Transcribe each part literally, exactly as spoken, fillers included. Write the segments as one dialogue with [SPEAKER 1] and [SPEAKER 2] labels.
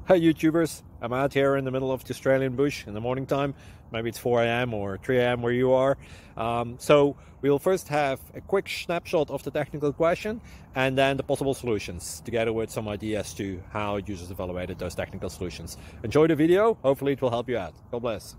[SPEAKER 1] Hi YouTubers, I'm out here in the middle of the Australian bush in the morning time. Maybe it's four A M or three A M where you are. Um, so we'll first have a quick snapshot of the technical question and then the possible solutions, together with some ideas to how users evaluated those technical solutions. Enjoy the video, hopefully it will help you out. God bless.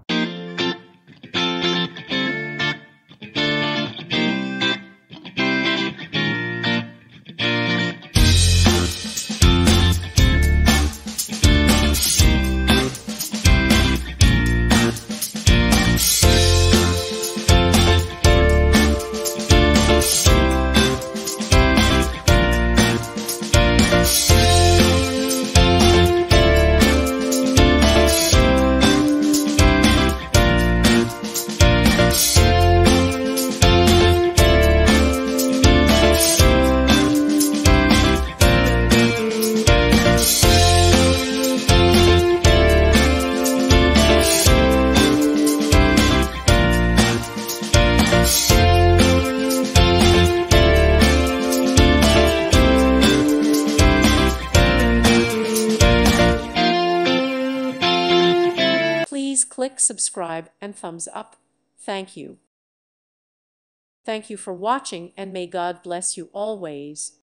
[SPEAKER 2] Please click subscribe and thumbs up. Thank you. Thank you for watching, and may God bless you always.